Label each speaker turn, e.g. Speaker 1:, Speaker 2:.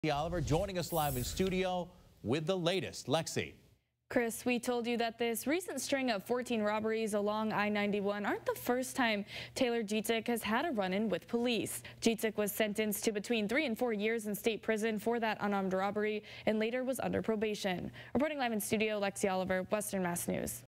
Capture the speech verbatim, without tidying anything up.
Speaker 1: Lexi Oliver joining us live in studio with the latest. Lexi.
Speaker 2: Chris, we told you that this recent string of fourteen robberies along I ninety-one aren't the first time Taylor Jitek has had a run-in with police. Jitek was sentenced to between three and four years in state prison for that unarmed robbery and later was under probation. Reporting live in studio, Lexi Oliver, Western Mass News.